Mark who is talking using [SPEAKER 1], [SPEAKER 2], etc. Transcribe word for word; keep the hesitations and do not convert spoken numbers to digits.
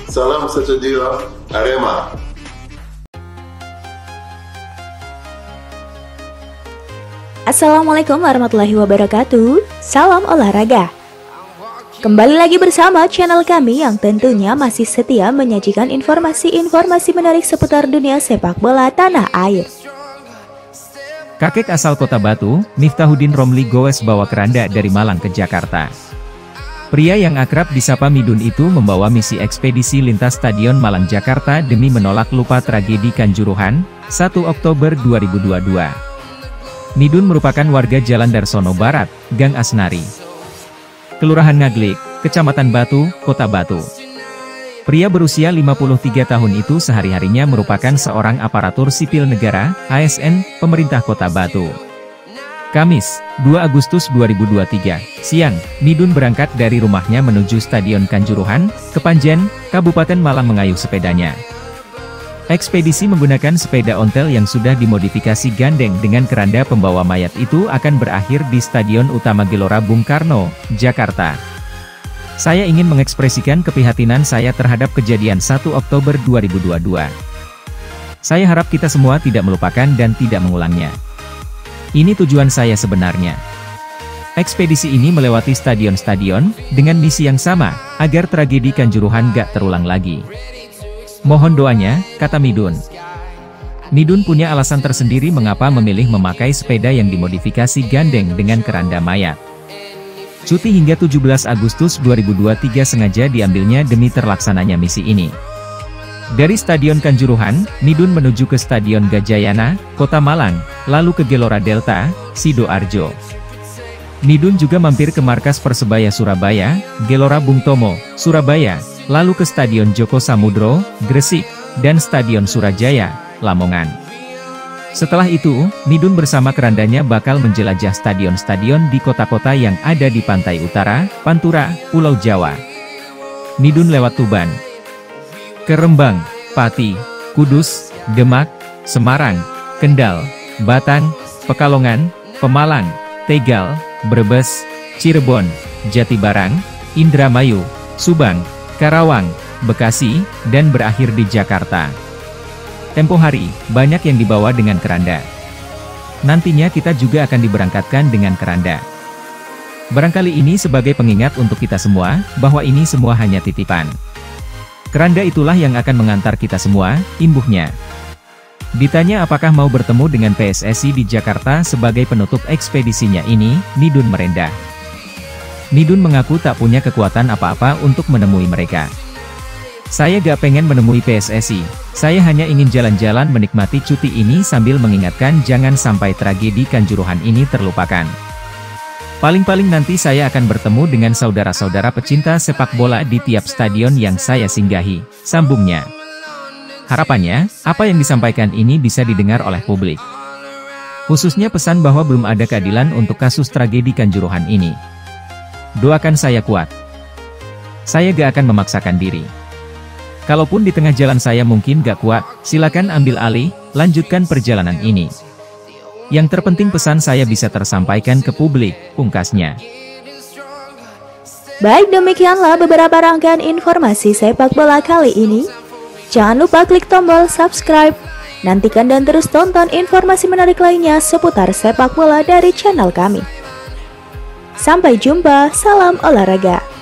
[SPEAKER 1] Salam satu jiwa, Arema.
[SPEAKER 2] Assalamualaikum warahmatullahi wabarakatuh. Salam olahraga. Kembali lagi bersama channel kami yang tentunya masih setia menyajikan informasi-informasi menarik seputar dunia sepak bola tanah air.
[SPEAKER 3] Kakek asal Kota Batu, Miftahuddin Romli Gowes bawa keranda dari Malang ke Jakarta. Pria yang akrab disapa Midun itu membawa misi ekspedisi lintas Stadion Malang Jakarta demi menolak lupa tragedi Kanjuruhan, satu Oktober dua ribu dua puluh dua. Midun merupakan warga Jalan Darsono Barat, Gang Asnari, Kelurahan Ngaglik, Kecamatan Batu, Kota Batu. Pria berusia lima puluh tiga tahun itu sehari-harinya merupakan seorang aparatur sipil negara, A S N, pemerintah Kota Batu. Kamis, dua Agustus dua ribu dua puluh tiga, siang, Midun berangkat dari rumahnya menuju Stadion Kanjuruhan, Kepanjen, Kabupaten Malang mengayuh sepedanya. Ekspedisi menggunakan sepeda ontel yang sudah dimodifikasi gandeng dengan keranda pembawa mayat itu akan berakhir di Stadion Utama Gelora Bung Karno, Jakarta. Saya ingin mengekspresikan keprihatinan saya terhadap kejadian satu Oktober dua ribu dua puluh dua. Saya harap kita semua tidak melupakan dan tidak mengulangnya. Ini tujuan saya sebenarnya. Ekspedisi ini melewati stadion-stadion, dengan misi yang sama, agar tragedi Kanjuruhan gak terulang lagi. Mohon doanya, kata Midun. Midun punya alasan tersendiri mengapa memilih memakai sepeda yang dimodifikasi gandeng dengan keranda mayat. Cuti hingga tujuh belas Agustus dua ribu dua puluh tiga sengaja diambilnya demi terlaksananya misi ini. Dari Stadion Kanjuruhan, Midun menuju ke Stadion Gajayana, Kota Malang, lalu ke Gelora Delta, Sidoarjo. Midun juga mampir ke markas Persebaya Surabaya, Gelora Bung Tomo, Surabaya, lalu ke Stadion Joko Samudro, Gresik, dan Stadion Surajaya, Lamongan. Setelah itu, Midun bersama kerandanya bakal menjelajah stadion-stadion di kota-kota yang ada di pantai utara, Pantura, Pulau Jawa. Midun lewat Tuban, ke Rembang, Pati, Kudus, Demak, Semarang, Kendal, Batang, Pekalongan, Pemalang, Tegal, Brebes, Cirebon, Jatibarang, Indramayu, Subang, Karawang, Bekasi, dan berakhir di Jakarta. Tempo hari, banyak yang dibawa dengan keranda. Nantinya kita juga akan diberangkatkan dengan keranda. Barangkali ini sebagai pengingat untuk kita semua, bahwa ini semua hanya titipan. Keranda itulah yang akan mengantar kita semua, imbuhnya. Ditanya apakah mau bertemu dengan P S S I di Jakarta sebagai penutup ekspedisinya ini, Midun merendah. Midun mengaku tak punya kekuatan apa-apa untuk menemui mereka. Saya gak pengen menemui P S S I, saya hanya ingin jalan-jalan menikmati cuti ini sambil mengingatkan jangan sampai tragedi Kanjuruhan ini terlupakan. Paling-paling nanti saya akan bertemu dengan saudara-saudara pecinta sepak bola di tiap stadion yang saya singgahi, sambungnya. Harapannya, apa yang disampaikan ini bisa didengar oleh publik. Khususnya pesan bahwa belum ada keadilan untuk kasus tragedi Kanjuruhan ini. Doakan saya kuat. Saya gak akan memaksakan diri. Kalaupun di tengah jalan saya mungkin gak kuat, silakan ambil alih, lanjutkan perjalanan ini. Yang terpenting pesan saya bisa tersampaikan ke publik, pungkasnya.
[SPEAKER 2] Baik, demikianlah beberapa rangkaian informasi sepak bola kali ini. Jangan lupa klik tombol subscribe. Nantikan dan terus tonton informasi menarik lainnya seputar sepak bola dari channel kami. Sampai jumpa, salam olahraga.